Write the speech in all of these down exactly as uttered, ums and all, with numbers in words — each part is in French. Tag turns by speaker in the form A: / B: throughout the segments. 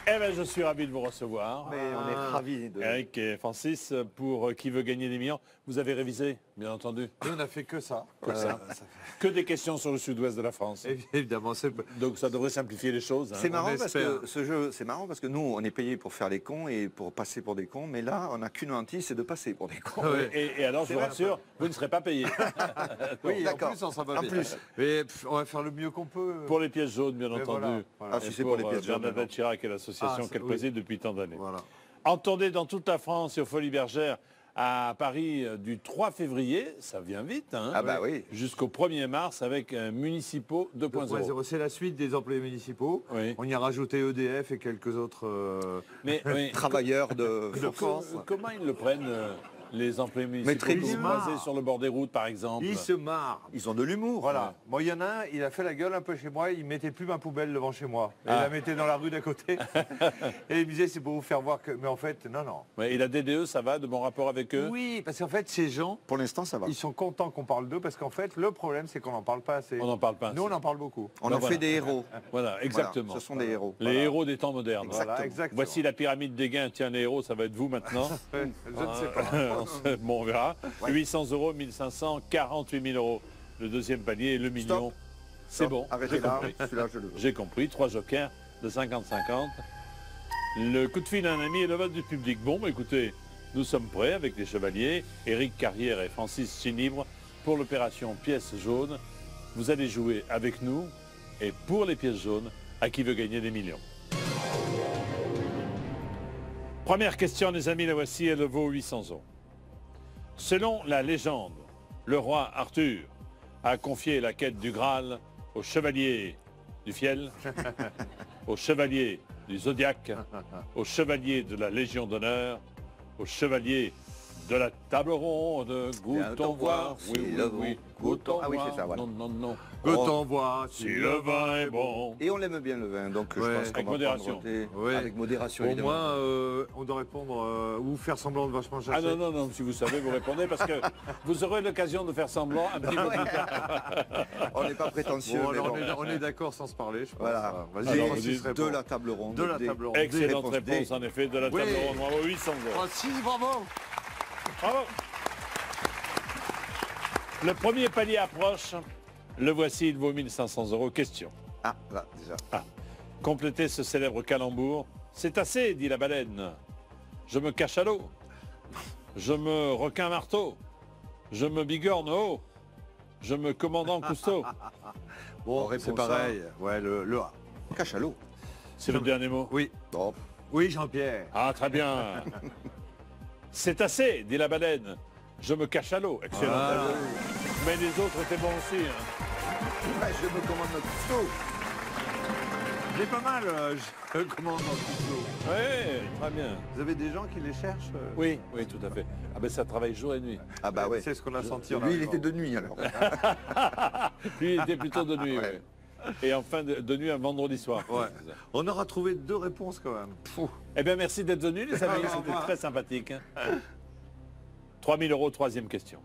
A: Eh bien, je suis ravi de vous recevoir.
B: Mais on est ravis de...
A: Eric et Francis, pour euh, Qui veut gagner des millions. Vous avez révisé, bien entendu.
C: Nous, on n'a fait que ça.
A: Que
C: Euh,
A: ça.
C: ça fait-
A: Que des questions sur le sud-ouest de la France.
C: Évidemment, c'est...
A: Donc ça devrait simplifier les choses. hein.
B: C'est marrant
C: on
B: parce
C: espère.
B: que ce jeu, c'est marrant parce que nous, on est payé pour faire les cons et pour passer pour des cons, mais là, on n'a qu'une hantise, c'est de passer pour des cons.
C: Ouais.
A: Et, et alors, je
B: C'est
A: vous
B: vrai,
A: rassure, vous ne serez pas payé.
B: Oui,
C: en
B: d'accord.
C: plus, on s'en va
B: En
C: bien.
B: plus.
C: Mais pff, on va faire le mieux qu'on peut.
A: Pour les pièces jaunes, bien
C: Mais
A: entendu.
C: voilà, voilà.
B: Ah, si
A: Et
B: c'est pour les
A: euh,
B: pièces jaunes,
A: Bernadette Chirac et l'association
C: Ah, c'est-
A: qu'elle
C: oui.
A: préside depuis tant d'années.
C: Voilà.
A: Entendez dans toute la France et aux Folies Bergères à Paris euh, du trois février, ça vient vite, hein,
B: Ah bah oui.
A: jusqu'au premier mars avec un municipaux deux point zéro.
C: deux point zéro, c'est la suite des employés municipaux.
A: Oui.
C: On y a rajouté E D F et quelques autres... euh,
A: Mais, mais
B: Travailleurs de
A: co-
B: France.
A: co- comment ils le prennent, euh, les employés municipaux
B: très
A: que vous
C: bizarre.
A: croisez sur le bord des routes, par exemple?
C: Ils se marrent.
B: Ils ont de l'humour.
C: Voilà. Moi, il y en a un, il a fait la gueule un peu chez moi, il mettait plus ma poubelle devant chez moi. Et
A: Ah.
C: il la mettait dans la rue d'à côté. Et il me disait, c'est pour vous faire voir que... Mais en fait, non, non.
A: Ouais, et la D D E, ça va, de bon rapport avec eux?
C: Oui, parce qu'en fait, ces gens,
B: Pour l'instant, ça va.
C: ils sont contents qu'on parle d'eux, parce qu'en fait, le problème, c'est qu'on n'en parle pas assez.
A: On n'en parle pas.
C: Nous, on en parle beaucoup.
B: On
A: Ben
B: en
A: voilà.
B: fait des héros.
A: Voilà, exactement.
B: Voilà, ce sont des héros.
A: Les héros des temps modernes.
B: Exactement.
C: Voilà, exactement.
A: Voici la pyramide des gains. Tiens, les héros, ça va être vous maintenant.
C: Je ne sais pas.
A: On sait- bon, on verra. huit cents euros, mille cinq cents, quarante-huit mille euros. Le deuxième palier, le million. C'est bon.
B: Arrêtez
A: j'ai
B: là.
A: compris.
B: Celui-là, je le veux.
A: J'ai compris. Trois jokers de cinquante cinquante. Le coup de fil d'un ami et le vote du public. Bon, bah, écoutez, nous sommes prêts avec les chevaliers, Éric Carrière et Francis Chinibre, pour l'opération pièces jaunes. Vous allez jouer avec nous et pour les pièces jaunes, à qui veut gagner des millions. Première question, les amis, la voici, elle vaut huit cents euros. Selon la légende, le roi Arthur a confié la quête du Graal au chevalier du Fiel, au chevalier du Zodiaque, au chevalier de la Légion d'honneur, au chevalier de la table ronde. Goûtons voir,
B: si
A: oui, oui,
B: le
A: oui,
B: vent-
A: goûtons
B: Ah oui,
A: voir.
B: c'est ça, voilà.
A: Non, non, non.
C: Goûtons voir
A: Si le vin est bon.
B: Et on l'aime bien le vin, donc
C: Ouais.
B: je pense qu'on
A: Avec
B: va
A: modération.
B: prendre des-
C: Ouais.
B: Avec modération,
C: Au
B: évidemment.
C: moins, euh, on doit répondre euh, ou faire semblant de vachement chercher.
A: Ah non, non, non, si vous savez, vous répondez parce que vous aurez l'occasion de faire semblant un petit peu plus tard.
B: On n'est pas prétentieux,
C: Bon,
B: mais
C: alors,
B: bon.
C: on est, on est d'accord sans se parler, je pense.
B: Voilà.
C: Vas-y,
A: Alors,
C: Francis,
A: vous dites
C: réponds.
B: De la table ronde.
C: De la
B: des-
C: table ronde.
A: Excellente
B: réponses
A: réponse,
B: D.
A: en effet, de la table
C: Oui.
A: ronde. Bravo, huit cents euros.
C: Francis, bravo.
A: Bravo. Le premier palier approche. Le voici, il vaut mille cinq cents euros. Question.
B: Ah, là, déjà.
A: Complétez ce célèbre calembour. C'est assez, dit la baleine. Je me cache à l'eau. Je me requin marteau. Je me bigorne haut. Je me commandant Cousteau.
C: Bon,
B: On répond
C: c'est pareil. Ouais, le, le A.
B: Cache à l'eau.
A: C'est le dernier mot.
C: Oui.
B: Bon.
C: Oui, Jean-Pierre.
A: Ah, très bien. C'est assez, dit la baleine. Je me cache à l'eau. Excellent.
C: Ah.
A: Mais les autres étaient bons aussi. hein.
B: Ouais, je me commande notre couteau.
C: J'ai pas mal, euh, je commande dans le couteau.
A: Oui, très bien.
C: Vous avez des gens qui les cherchent euh
A: Oui, oui, tout à fait. Ah ben ça travaille jour et nuit.
B: Ah bah ouais.
C: C'est ce qu'on a senti en
B: Lui, il
C: arrivant.
B: était de nuit, alors.
A: Lui, il était plutôt de nuit.
B: Ouais.
A: oui. Et enfin, de, de nuit un vendredi soir.
C: Ouais. On aura trouvé deux réponses quand même. Pfff.
A: Eh bien, merci d'être venus, les amis.
C: Au
A: C'était
C: revoir.
A: très sympathique. hein. trois mille euros, troisième question.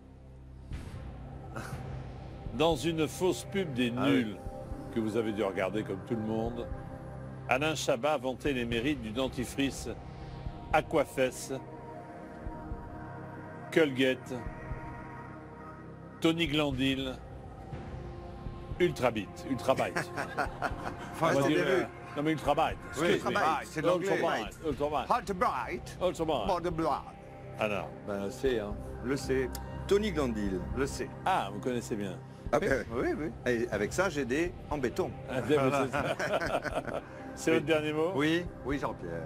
A: Dans une fausse pub des
C: Ah
A: nuls, que vous avez dû regarder comme tout le monde, Alain Chabat vantait les mérites du dentifrice Aquafess, Colgate, Tony Glandil, Ultrabit, Ultrabite.
C: Enfin,
A: On va
C: j'en ai
A: dire,
C: vu.
A: euh, non mais Ultrabite.
C: Oui,
A: excuse me.
C: Ultrabite, c'est de l'anglais.
A: Ultrabite, Ultrabite,
C: Heart bright,
A: Ultrabite.
C: bord de blood.
A: Alors, ben c'est, hein.
C: Le C,
B: Tony Glandil.
C: le C.
A: Ah, vous connaissez bien.
B: Ah, ben,
C: Oui, oui.
B: et avec ça, j'ai des en béton.
A: Ah, c'est ça. C'est votre dernier mot?
C: Oui, oui, Jean-Pierre.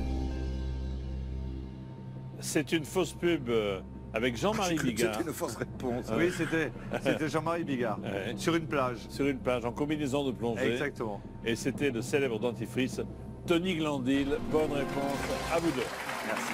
A: C'est une fausse pub euh, avec Jean-Marie Bigard
B: C'était une fausse réponse.
C: Oui, c'était c'était Jean-Marie Bigard.
A: Ouais.
C: Sur une plage.
A: sur une plage en combinaison de plongée.
C: Exactement.
A: Et c'était le célèbre dentifrice Tony Glandil. Bonne réponse à vous deux.
B: Merci.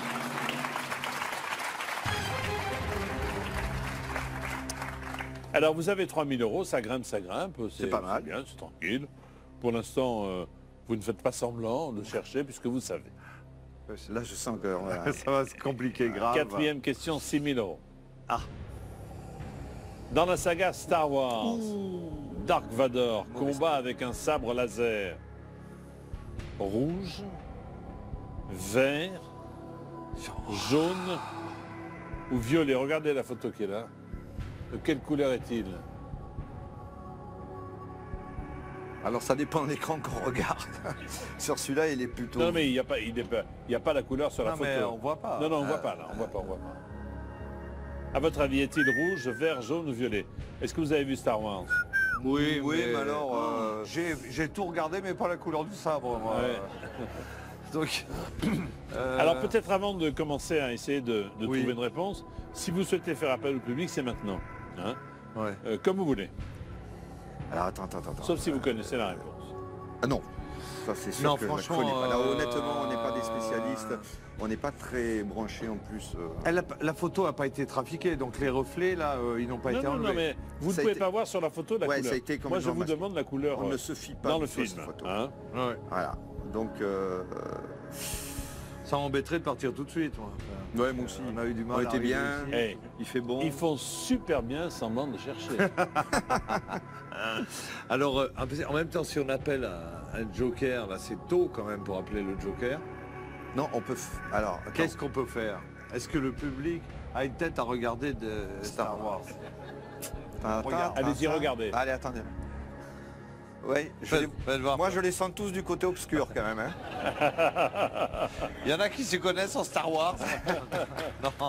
A: Alors vous avez trois mille euros, ça grimpe, ça grimpe.
B: C'est pas mal.
A: bien, c'est tranquille. Pour l'instant, euh, vous ne faites pas semblant de chercher puisque vous savez.
B: Là, je sens que... voilà.
C: Ça va se compliquer grave.
A: Quatrième question, six mille euros.
C: Ah.
A: Dans la saga Star Wars, Dark Vador
B: Mauvais
A: combat avec un sabre laser rouge, vert, jaune ou violet. Regardez la photo qui est là. De quelle couleur est-il?
B: Alors ça dépend de l'écran qu'on regarde. Sur celui-là, il est plutôt...
A: Non, mais il n'y a, pas- il est pas- il y a pas la couleur sur la
C: Non,
A: photo.
C: mais on voit pas.
A: Non, non, on ne voit pas là. On voit pas, on voit pas. À votre avis, est-il rouge, vert, jaune ou violet? Est-ce que vous avez vu Star Wars?
C: Oui,
B: Oui, mais alors, euh,
C: J'ai j'ai tout regardé, mais pas la couleur du sabre, moi.
A: Ouais.
C: Donc... euh,
A: Alors peut-être avant de commencer à essayer de, de
C: Oui.
A: trouver une réponse, si vous souhaitez faire appel au public, c'est maintenant. Hein.
C: Ouais.
A: Euh, comme vous voulez.
B: Alors attends, attends, attends.
A: Sauf si vous connaissez la réponse.
B: Ah non, ça c'est sûr
C: Non,
B: que
C: franchement,
B: je connais pas. Là,
C: euh,
B: honnêtement, on n'est pas des spécialistes. On n'est pas très branchés en plus. euh.
C: Elle a- la photo n'a pas été trafiquée, donc les reflets, là, euh, ils n'ont pas
A: Non,
C: été
A: non,
C: enlevés.
A: non, mais vous ne
B: Ça a
A: pouvez
B: été-
A: pas voir sur la photo la
B: Ouais,
A: couleur.
B: ça a été
A: Moi, je
B: complètement
A: vous
B: masqué.
A: demande la couleur
B: On
A: euh,
B: ne se fie pas
A: dans le
B: du tout à
A: film.
B: ces photos.
A: Hein.
C: Ouais.
B: Voilà. Donc, euh,
C: Ça m'embêterait de partir tout de suite, moi. Enfin,
B: ouais, moi aussi.
C: On a eu du mal
B: On
C: à
B: était
C: arriver
B: bien.
C: ici.
A: Hey,
B: Il fait bon.
A: ils font super bien semblant de chercher.
C: Alors, euh, en même temps, si on appelle un, un joker, là, c'est tôt quand même pour appeler le joker.
B: Non, on peut. f- Alors, attends.
C: Qu'est-ce qu'on peut faire? Est-ce que le public a une tête à regarder de Star Wars?
B: Attends,
C: Regarde.
B: attends,
A: Allez-y,
B: ça.
A: regardez.
B: Allez, attendez. Ouais, je
C: Faites-
B: les-
C: faites voir.
B: moi je les sens tous du côté obscur quand même. Hein.
C: Il y en a qui se connaissent en Star Wars. Non.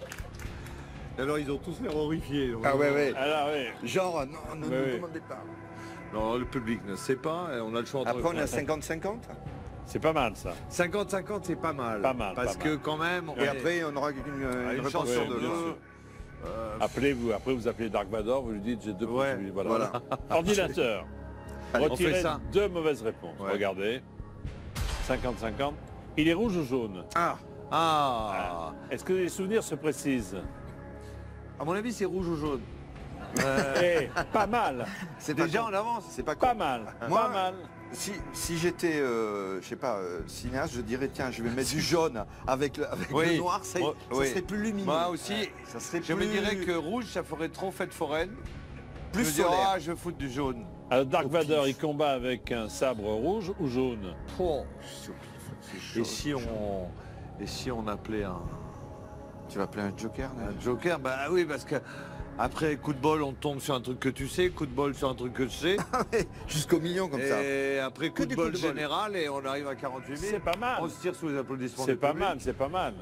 C: Alors ils ont tous l'air horrifiés. donc.
B: Ah ouais, ouais.
A: Alors oui.
B: Genre, non, ne
A: Ouais,
B: nous
A: ouais.
B: demandez pas.
C: Non, le public ne sait pas. et On a le choix entre.
B: Après, on est à cinquante cinquante.
A: C'est pas mal ça.
C: cinquante cinquante, c'est pas mal.
A: Pas mal,
C: Parce
A: pas
C: que
A: mal.
C: quand même. on
B: Et
C: est-
B: après, on aura une,
C: Ah,
B: une
C: une
B: réponse
C: chance
B: sur
A: Oui,
B: deux.
A: bien sûr.
C: euh,
A: Appelez-vous, après vous appelez Dark Vador, vous lui dites j'ai deux
C: Ouais,
A: possibilités. Voilà.
B: Voilà.
A: Ordinateur.
C: Allez, on
A: Retirez
C: fait ça.
A: deux mauvaises réponses.
C: Ouais.
A: Regardez. cinquante cinquante. Il est rouge ou jaune?
B: Ah,
C: Ah.
A: Est-ce que les souvenirs se précisent?
C: À mon avis, c'est rouge ou jaune.
A: Eh, pas mal.
B: c'est pas
C: Déjà
B: con.
C: en avance.
B: C'est pas
A: Pas
B: con.
A: mal.
B: Moi-
A: Pas mal.
B: Si, si j'étais, euh, je sais pas, euh, cinéaste, je dirais tiens, je vais mettre du jaune avec le, avec
C: Oui.
B: le noir, ça,
C: Moi-
B: ça
C: oui.
B: serait plus lumineux.
C: Moi aussi,
B: Ça serait
C: je
B: plus,
C: me dirais que rouge, ça ferait trop fête foraine.
B: plus
C: je me dirais,
B: solaire.
C: ah, je vais foutre du jaune.
A: Alors Dark
B: Au
A: Vador,
B: pif.
A: il combat avec un sabre rouge ou jaune?
C: Oh.
B: C'est au pif, c'est
C: Et
B: chaud.
C: si on, et si on appelait un,
B: Tu vas appeler un joker là
C: un joker? Bah oui, parce que après coup de bol, on tombe sur un truc que tu sais, coup de bol sur un truc que je sais,
B: Jusqu'au million comme ça.
C: et après coup
B: Que
C: de
B: du
C: bol
B: coup de bol.
C: général, et on arrive à quarante-huit
A: C'est
C: mille.
A: pas mal.
C: On se tire sous les applaudissements.
A: C'est
C: du
A: pas
C: public.
A: mal, c'est pas mal.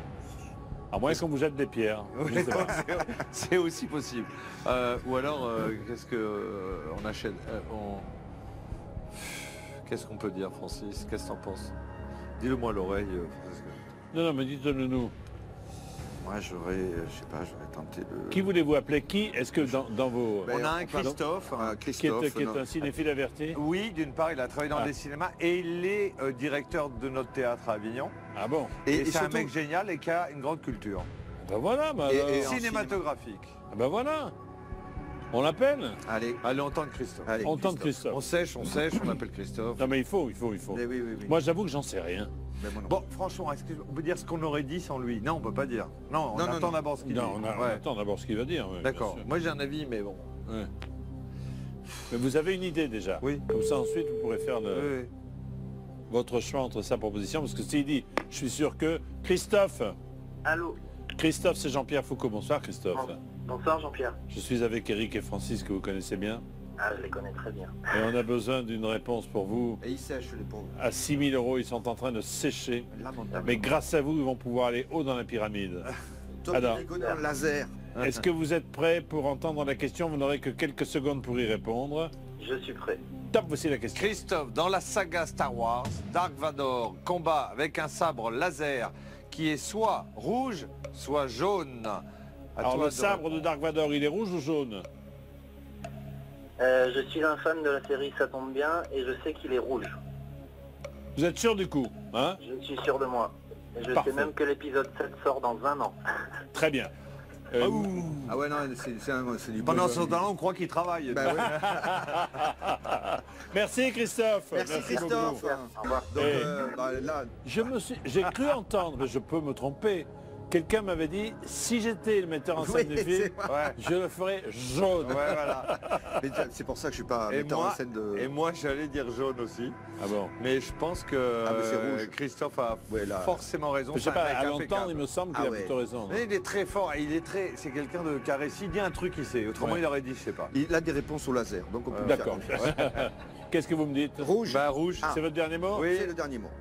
A: À moins qu'on vous jette des pierres. Je sais pas.
C: C'est aussi possible. Euh, ou alors, euh, qu'est-ce que euh, on achète euh, on- Qu'est-ce qu'on peut dire, Francis? Qu'est-ce que t'en penses? Dis-le-moi à l'oreille. euh, Francis.
A: Non, non, mais dites-le nous.
B: Moi, j'aurais, euh, je sais pas, j'aurais tenté de.
A: Qui voulez-vous appeler? Qui est-ce que dans, dans vos...
B: Ben,
C: On a un
B: pardon.
C: Christophe.
B: Ah,
A: Qui est,
B: Christophe.
A: qui est
B: non.
A: un cinéphile averti?
C: Oui, d'une part, il a travaillé dans
A: Ah.
C: des cinémas et il est euh, directeur de notre théâtre à Avignon.
A: Ah bon?
C: Et,
B: Et, et
C: c'est un
B: surtout-
C: mec génial et qui a une grande culture.
A: Ben voilà, ben,
B: Et-
A: alors.
B: et en
C: Cinématographique.
A: Ah ben voilà. On l'appelle?
B: Allez,
C: Allez, on tente Christophe.
B: allez.
A: On tente
C: On
A: Christophe.
C: sèche, on sèche, on appelle Christophe.
A: Non mais il faut, il faut, il faut.
B: Eh oui, oui, oui.
A: Moi j'avoue que j'en sais rien.
B: Ben, moi non.
C: Bon, franchement, est-ce qu'on peut dire ce qu'on aurait dit sans lui? Non, on peut pas dire. Non, on
B: Non, non,
C: attend
B: non.
C: d'abord ce qu'il dit.
A: Non, on, a- on
C: Ouais.
A: attend d'abord ce qu'il va dire. oui,
C: D'accord.
A: bien sûr.
C: Moi, j'ai un avis, mais bon.
A: Ouais. Mais vous avez une idée déjà.
C: Oui.
A: Comme ça ensuite vous pourrez faire le-
C: Oui, oui.
A: votre choix entre sa proposition. Parce que s'il dit, je suis sûr que... Christophe.
D: Allô,
A: Christophe, c'est Jean-Pierre Foucault. Bonsoir Christophe.
D: bonsoir Jean-Pierre.
A: Je suis avec Eric et Francis que vous connaissez bien.
D: Ah, je les connais très bien.
A: Et on a besoin d'une réponse pour vous.
B: Et il sèche les pauvres.
A: À six mille euros, ils sont en train de sécher.
B: Lamentable.
A: Mais grâce à vous, ils vont pouvoir aller haut dans la pyramide.
B: Top
A: alors.
B: décodeur laser.
A: Est-ce que vous êtes prêts pour entendre la question? Vous n'aurez que quelques secondes pour y répondre.
D: Je suis prêt.
A: Top, voici la question.
C: Christophe, dans la saga Star Wars, Dark Vador combat avec un sabre laser qui est soit rouge, soit jaune. À
A: Alors
C: toi
A: le
C: de
A: sabre
C: répondre.
A: de Dark Vador, il est rouge ou jaune?
D: Euh, je suis un fan de la série Ça tombe bien et je sais qu'il est rouge.
A: Vous êtes sûr du coup, hein?
D: Je suis sûr de moi. Et je
A: Parfait.
D: sais même que l'épisode sept sort dans un an.
A: Très bien. Euh,
B: Ah ouais, non, c'est c'est un- c'est du
C: Pendant
B: bon
C: ce
B: jeu.
C: temps-là, on croit qu'il travaille.
B: Bah ouais.
A: Merci Christophe.
B: Merci, Christophe.
A: beaucoup.
D: Au revoir.
B: Donc
A: Eh.
B: euh, bah, là,
A: Je me suis, j'ai cru entendre, mais je peux me tromper, Quelqu'un m'avait dit, si j'étais le metteur en scène
B: Oui,
A: du film,
B: c'est
C: Ouais.
A: je le ferais jaune.
C: Ouais, voilà.
B: Mais c'est pour ça que je suis pas
C: Et
B: metteur
C: moi,
B: en scène de...
C: et moi j'allais dire jaune aussi.
A: Ah bon?
C: Mais je pense que
B: Ah, mais c'est
C: euh,
B: rouge.
C: Christophe a
B: Ouais, là.
C: forcément raison.
A: Je sais
C: c'est un
A: pas,
C: mec
A: à l'entendre,
C: impeccable.
A: il me semble qu'il
B: Ah
A: a
B: ouais.
A: plutôt raison.
C: Mais il est très fort, il est très, c'est quelqu'un de carré. S'il dit un truc, il sait. Autrement,
A: Ouais.
C: il aurait dit, je sais pas.
B: Il a des réponses au laser, donc on peut
C: Euh,
B: lui faire
A: D'accord.
B: confiance.
A: Qu'est-ce que vous me dites?
B: Rouge,
C: Bah rouge.
B: Ah.
A: C'est votre dernier mot?
C: Oui.
B: c'est le dernier mot.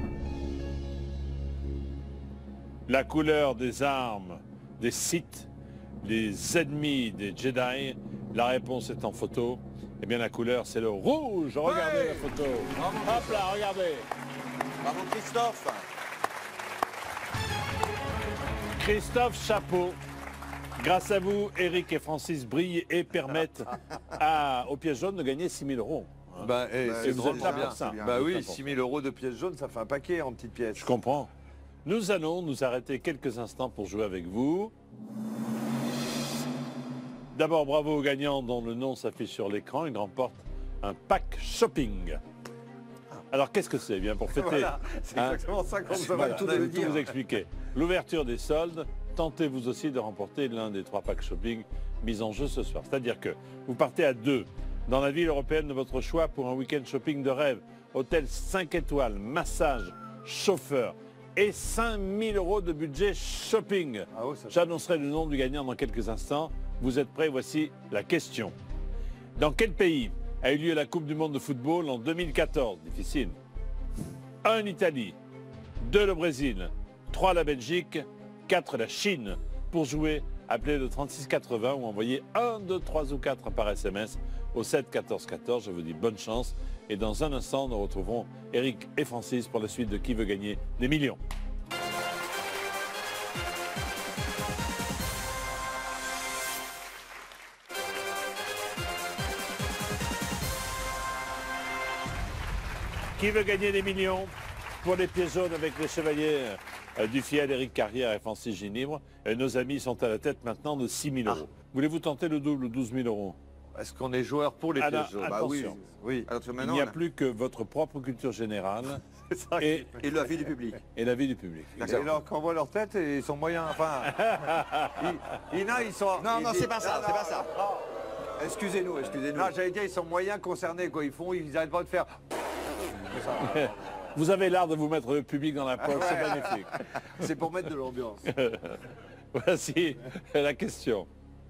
A: La couleur des armes des Sith, des ennemis des Jedi, la réponse est en photo. Eh bien la couleur c'est le rouge. Regardez
C: Ouais.
A: la photo.
C: Bravo,
A: Hop là, regardez.
C: Bravo Christophe.
A: Christophe Chapeau. Grâce à vous, Eric et Francis brillent et permettent à, aux pièces jaunes de gagner six mille euros.
C: Bah, eh,
B: Bah,
C: c'est
A: vous
C: drôle
A: êtes là
C: bien.
A: pour ça.
B: c'est bien.
C: Bah
A: C'est
C: oui,
A: important.
C: six mille euros de pièces jaunes, ça fait un paquet en petites pièces.
A: Je comprends. Nous allons nous arrêter quelques instants pour jouer avec vous. D'abord, bravo aux gagnants dont le nom s'affiche sur l'écran. Ils remportent un pack shopping. Alors, qu'est-ce que c'est? Eh bien, pour fêter...
C: Voilà, c'est
A: Hein,
C: exactement ça qu'on se
A: voilà,
B: tout
A: je
B: de
A: vais
B: le
A: tout
B: dire.
A: vous expliquer. L'ouverture des soldes, tentez vous aussi de remporter l'un des trois packs shopping mis en jeu ce soir. C'est-à-dire que vous partez à deux dans la ville européenne de votre choix pour un week-end shopping de rêve. Hôtel cinq étoiles, massage, chauffeur et cinq mille euros de budget shopping.
C: Ah ouais, ça-
A: J'annoncerai le nom du gagnant dans quelques instants. Vous êtes prêts? Voici la question. Dans quel pays a eu lieu la Coupe du Monde de football en deux mille quatorze? Difficile. un Italie, deux le Brésil, trois la Belgique, quatre la Chine. Pour jouer, appelez le trente-six quatre-vingts ou envoyez un, deux, trois ou quatre par S M S au sept quatorze quatorze. Je vous dis bonne chance. Et dans un instant, nous retrouverons Eric et Francis pour la suite de Qui veut gagner des millions. Qui veut gagner des millions pour les pieds jaunes avec les chevaliers euh, du fiel Éric Carrière et Francis Ginibre? Et nos amis sont à la tête maintenant de six mille euros. Voulez-vous tenter le double, douze mille euros?
C: Est-ce qu'on est joueur pour les
A: Ah, là,
C: pièces jaunes?
A: attention.
C: Bah oui. Oui.
B: Alors, tu vois,
A: Il
B: maintenant,
A: n'y a
B: on a-
A: plus que votre propre culture générale
C: C'est ça.
A: et,
B: Et l'avis du public.
A: et la vie du public.
C: Et alors, quand on voit leur tête, ils sont moyens. Enfin, ils, ils, non, ils sont.
B: Non,
C: ils
B: non,
C: disent-
B: c'est pas ça,
C: Non,
B: c'est
C: non,
B: pas ça.
C: non.
B: Excusez-nous, excusez-nous.
C: Non, j'allais dire, ils sont moyens concernés, quoi. Ils font, ils n'arrêtent pas de faire.
A: Vous avez l'art de vous mettre le public dans la poche, c'est magnifique.
C: C'est pour mettre de l'ambiance.
A: Voici la question.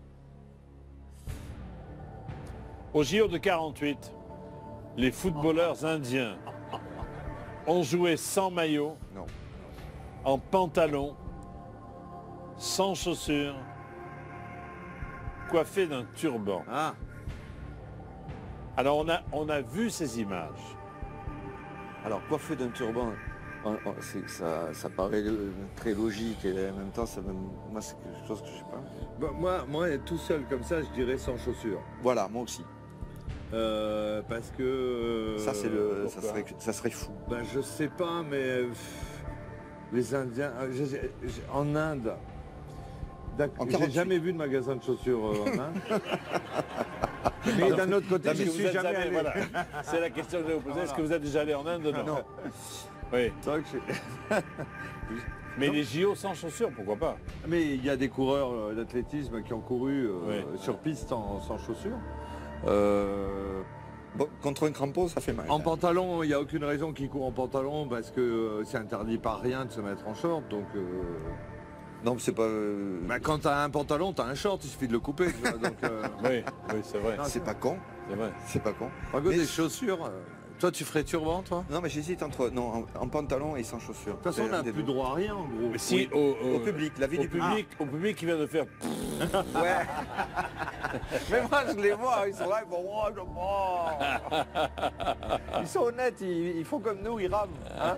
A: Au J O de quarante-huit, les footballeurs indiens ont joué sans maillot,
B: Non.
A: en pantalon, sans chaussures, coiffés d'un turban.
C: Ah,
A: Alors on a, on a vu ces images.
B: Alors, coiffé d'un turban, en- en- c'est- ça, ça paraît euh, très logique et en même temps, ça me- moi, c'est quelque chose que je sais pas.
C: bah, moi, moi, tout seul comme ça, je dirais sans chaussures.
B: Voilà, moi aussi.
C: Euh, parce que. euh,
B: ça, c'est le, ça
C: pourquoi
B: serait, ça serait fou.
C: Ben, je sais pas, mais euh, pff, les Indiens, euh, je- je- en Inde, d'accord,
B: En
C: j'ai
B: quarante-huit.
C: jamais vu de magasin de chaussures euh, en Inde. Mais d'un autre côté,
A: Est-ce
C: j'y
A: que vous
C: suis
A: êtes
C: jamais
A: allé-
C: allé.
A: voilà. C'est la question que je vais vous poser. Est-ce que vous êtes déjà allé en Inde? Non.
B: Non.
A: Oui.
C: C'est vrai que j'ai-
A: Mais les J O sans chaussures, pourquoi pas?
C: Mais il y a des coureurs euh, d'athlétisme qui ont couru euh,
A: Ouais.
C: sur piste en- sans chaussures. Euh,
B: Bon, contre un crampon, ça fait mal.
C: en pantalon, il n'y a aucune raison qu'ils courent en pantalon parce que euh, c'est interdit par rien de se mettre en short. Donc, euh,
B: Non, c'est pas. euh,
C: bah, quand tu as un pantalon, tu as un short, il suffit de le couper. tu vois, donc, euh,
A: Oui, oui, c'est vrai.
B: c'est pas con.
A: C'est vrai.
B: C'est pas con.
C: par contre,
B: Mais-
C: des chaussures. euh, toi, tu ferais turban, toi?
B: Non, mais j'hésite entre. Non, en, en pantalon et sans chaussures.
C: De toute façon, on
B: C'est
C: n'a
B: un des
C: plus
B: deux.
C: droit à rien, en gros.
A: Mais si
B: Oui,
A: au, au-
B: Au public, la vie
A: au
B: du public.
A: public, au public qui vient de faire.
C: Ouais. Mais moi, je les vois, ils sont là, ils font oh, je prends. Ils sont honnêtes, ils, ils font comme nous, ils rament. hein.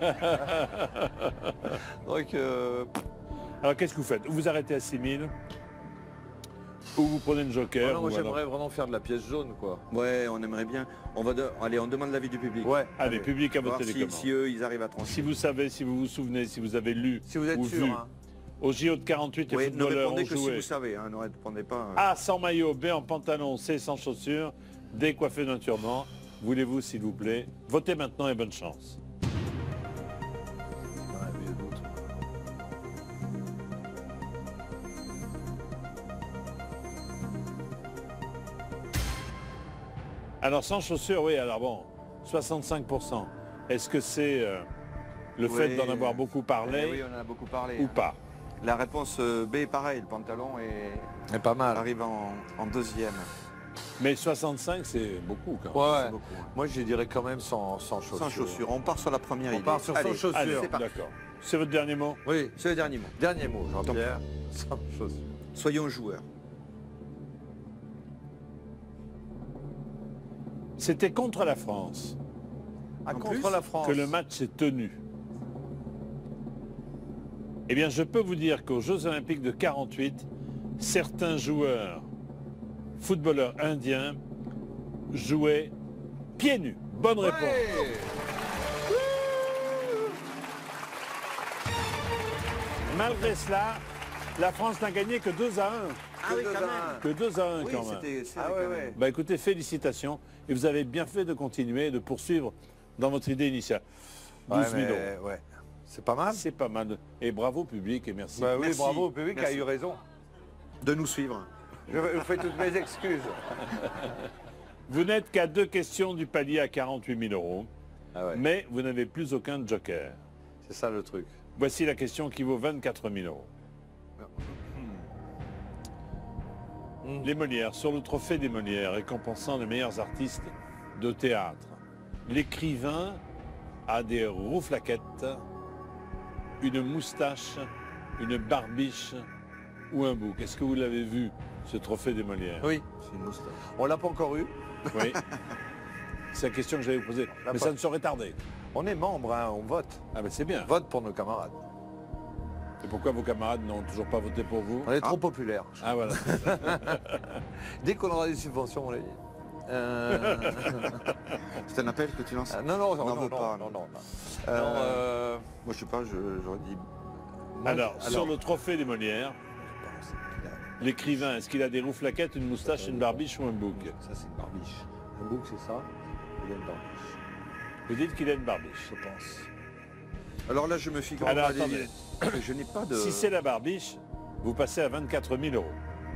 C: Donc, euh,
A: Alors qu'est-ce que vous faites? Vous arrêtez à six mille ou vous prenez une joker
C: voilà, moi,
A: ou alors-
C: j'aimerais vraiment faire de la pièce jaune, quoi.
B: Ouais, on aimerait bien. On va de- Allez, on demande l'avis du public.
C: Ouais.
A: Allez, public à votre
B: Voir si,
A: télécommande.
B: si eux, ils arrivent à trancher.
A: Si vous savez, si vous vous souvenez, si vous avez lu
C: Si vous êtes
A: ou
C: sûr,
A: vu,
C: hein.
A: au J O de quarante-huit, les
B: Ouais, ne
A: footballeurs ont
B: répondez que si
A: joué
B: vous savez. Hein, ne répondez pas. euh.
A: A sans maillot, B en pantalon, C sans chaussures, D coiffé d'un turban. Voulez-vous, s'il vous plaît, votez maintenant et bonne chance. Alors sans chaussures, oui, alors bon, soixante-cinq pour cent. Est-ce que c'est euh, le
B: Oui,
A: fait d'en avoir beaucoup parlé
B: Eh oui, on en a beaucoup parlé.
A: ou pas?
B: La réponse euh, B est pareil, le pantalon est...
C: C'est pas mal.
B: arrive en, en deuxième.
A: Mais soixante-cinq, c'est beaucoup quand même.
C: Ouais,
B: C'est beaucoup, ouais.
C: moi je dirais quand même sans, sans chaussures.
B: Sans chaussures. On part sur la première
C: On
B: idée.
C: part sur sans
B: Allez,
C: chaussures.
A: Allez,
B: c'est parti.
A: d'accord. C'est votre dernier mot?
C: Oui,
B: C'est le dernier mot.
C: dernier mot, Jean-Pierre. Sans chaussures.
B: Soyons joueurs.
A: C'était contre la France
C: Ah,
B: En
C: contre
B: plus
C: la France.
A: que le match s'est tenu. Eh bien, je peux vous dire qu'aux Jeux Olympiques de quarante-huit, certains joueurs, footballeurs indiens, jouaient pieds nus. Bonne réponse.
C: Ouais.
A: Malgré cela, la France n'a gagné que deux à un.
B: Ah oui,
C: deux
B: quand
C: à
B: même.
C: un.
A: Que deux à un
B: Oui,
A: quand même.
B: c'était serré
C: Ah ouais,
B: quand même.
C: ouais.
A: Bah écoutez, félicitations. Et vous avez bien fait de continuer, de poursuivre dans votre idée initiale. douze mille
C: Ouais, mais,
A: euros.
C: ouais. C'est pas mal.
A: C'est pas mal. Et bravo public et merci.
C: Bah oui,
B: Merci.
C: bravo au public qui a
B: Merci.
C: eu raison.
B: De nous suivre.
C: Je vous fais toutes mes excuses.
A: Vous n'êtes qu'à deux questions du palier à quarante-huit mille euros,
C: Ah ouais.
A: mais vous n'avez plus aucun joker.
C: C'est ça le truc.
A: Voici la question qui vaut vingt-quatre mille euros.
C: Mm.
A: Les Molières, sur le trophée des Molières, récompensant les meilleurs artistes de théâtre. L'écrivain a des rouflaquettes, une moustache, une barbiche ou un bouc. Est-ce que vous l'avez vu, ce trophée des Molières?
C: Oui,
B: C'est une moustache.
C: on l'a pas encore eu.
A: Oui. C'est la question que j'allais vous poser.
C: La
A: Mais
C: po-
A: ça ne saurait tarder.
C: On est membre, hein, on vote.
A: Ah ben c'est bien.
C: Vote pour nos camarades.
A: Et pourquoi vos camarades n'ont toujours pas voté pour vous?
C: On est trop populaires.
A: Ah voilà.
C: Dès qu'on aura des subventions, on l'a dit. Euh...
B: C'est un appel que tu lances.
C: ah, non, non, non,
B: n'en
C: non,
B: veux
C: non,
B: pas,
C: non,
B: non.
C: non, non.
B: Euh,
C: Non, euh,
B: Moi, je sais pas, je- j'aurais dit...
A: Alors,
C: alors-
A: sur le trophée des Molières, l'écrivain, est-ce qu'il a des rouflaquettes, une moustache, une barbiche ou un bouc?
C: Ça, c'est une barbiche. Un bouc, c'est ça. Il y a une barbiche,
A: Vous dites qu'il a une barbiche.
C: je pense.
B: Alors là, je me figure...
A: Alors,
B: pas des-
A: attendez.
B: Je n'ai pas de...
A: Si c'est la barbiche, vous passez à vingt-quatre mille euros.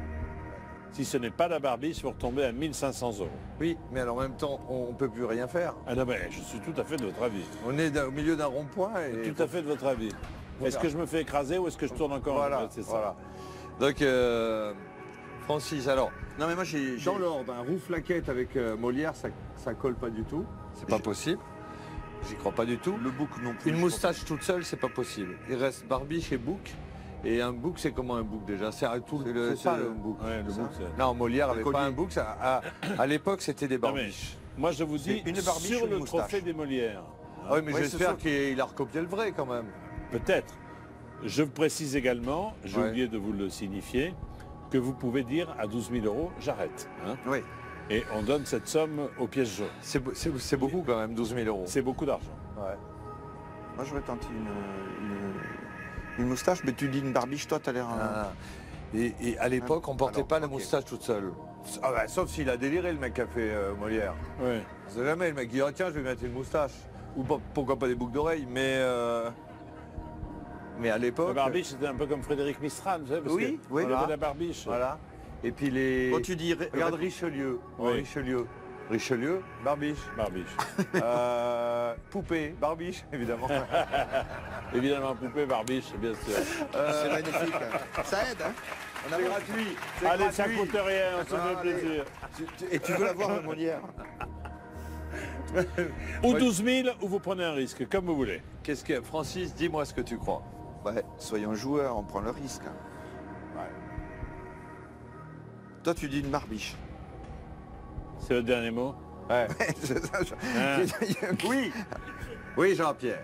A: Si ce n'est pas la barbiche, vous retombez à mille cinq cents euros.
C: Oui, mais alors en même temps, on ne peut plus rien faire.
A: Ah non, mais je suis tout à fait de votre avis.
C: On est d'un- au milieu d'un rond-point et...
A: Tout à fait de votre avis. Est-ce que je me fais écraser ou est-ce que je tourne encore?
C: Voilà,
A: Ouais, c'est ça.
C: voilà. Donc, euh, Francis, alors,
B: Non, mais moi, j'ai... j'ai-
C: dans l'ordre, un rouflaquette avec euh, Molière, ça, ça colle pas du tout. C'est pas possible. J'y crois pas du tout.
B: Le bouc non plus.
C: Une
B: je
C: moustache toute seule, c'est pas possible. Il reste barbiche et bouc. Et un bouc, c'est comment un bouc déjà? C'est tout
B: C'est
C: le,
B: le-
C: c'est ça
B: c'est
C: le
B: le-
C: bouc.
A: Ouais, le
B: Ça.
A: bouc, c'est-
C: Non, Molière
B: Un
C: avait
B: collier.
C: pas un bouc. Ça, à à l'époque, c'était des
A: Non, mais
C: barbiches.
A: moi, je vous dis,
B: C'est une barbiche
A: sur
B: ou une
A: le
B: moustache
A: trophée des Molières,
C: Ah oui, mais
B: Ouais,
C: j'espère
B: c'est
C: qu'il a recopié le vrai quand même.
A: peut-être. Je précise également, j'ai
C: Ouais.
A: oublié de vous le signifier, que vous pouvez dire à douze mille euros, j'arrête. hein.
B: Oui.
A: Et on donne cette somme aux pièces jaunes.
C: C'est beau- c'est- c'est beaucoup quand même, douze mille euros.
A: C'est beaucoup d'argent.
C: Ouais.
B: Moi, j'aurais tenté une, une, une moustache, mais tu dis une barbiche, toi, t'as l'air... euh,
C: Ah. Et, et à l'époque, on portait
B: Alors,
C: pas la
B: ok.
C: moustache toute seule. Ah bah, sauf s'il a déliré, le mec qui a fait euh, Molière.
A: Ouais.
C: On sait jamais, le mec dit, ah, tiens, je vais mettre une moustache. Ou pas- pourquoi pas des boucles d'oreilles, mais... euh, Mais à
A: La
C: l'époque...
A: barbiche, c'était un peu comme Frédéric Mistral, vous savez, parce
C: Oui,
A: que
C: oui,
A: il
C: voilà.
A: avait la barbiche.
C: Voilà. Et puis les...
B: Quand tu dis... ré-
C: Regarde Richelieu.
A: Oui.
C: Richelieu. Richelieu, barbiche.
A: Barbiche.
C: Euh, poupée, barbiche, évidemment.
A: Évidemment, poupée, barbiche, bien sûr.
B: C'est magnifique. Ça aide, hein On a
C: C'est gratuit. c'est
A: Allez, ça
C: gratuit.
A: coûte rien, on se
B: Ah,
A: fait
B: allez.
A: plaisir.
B: Tu- tu- Et tu veux l'avoir, Molière?
A: Ou douze mille, ou vous prenez un risque, comme vous voulez.
C: Qu'est-ce que... Francis, dis-moi ce que tu crois.
B: Ouais, soyons joueurs, on prend le risque. hein. Toi, tu dis une barbiche.
A: C'est le dernier mot.
C: Ouais.
B: C'est ça, je-
A: Hein.
C: Oui. Oui, Jean-Pierre.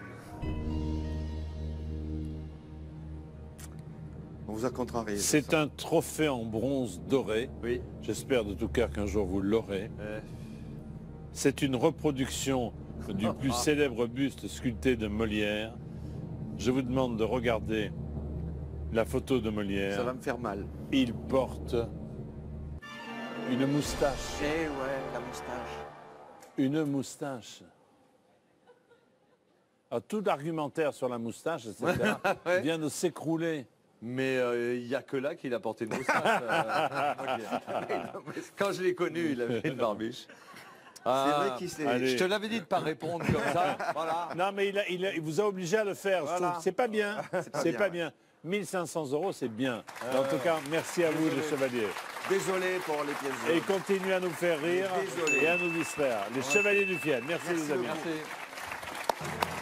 B: On vous a contrarié.
A: C'est un trophée en bronze doré.
C: Oui.
A: J'espère de tout cœur qu'un jour vous l'aurez. C'est une reproduction du plus célèbre buste sculpté de Molière. Je vous demande de regarder la photo de
B: Ça
A: Molière.
B: va me faire mal.
A: Il porte une moustache.
B: Eh ouais, la moustache.
A: Une moustache. Alors, tout l'argumentaire sur la moustache, et cetera,
C: Ouais.
A: vient de s'écrouler.
C: Mais il n'y a que là qu'il a porté une moustache. euh, Quand je l'ai connu, il avait une barbiche. Ah,
B: C'est vrai qu'il s'est...
A: allez.
C: Je te l'avais dit de ne pas répondre comme ça. Voilà.
A: Non, mais il, a- il a- il vous a obligé à le faire. je
C: Voilà.
A: trouve. C'est pas bien.
B: C'est pas
A: C'est
B: bien,
A: pas
B: ouais.
A: bien. mille cinq cents euros, c'est bien. En tout cas, merci à vous,
B: désolé.
A: les chevaliers.
B: Désolé pour les pièces
A: Et
B: jaunes.
A: continuez à nous faire rire
B: Désolé.
A: et à nous distraire. Les chevaliers du fiel. Merci,
B: Merci
A: les amis.
B: beaucoup.
C: Merci.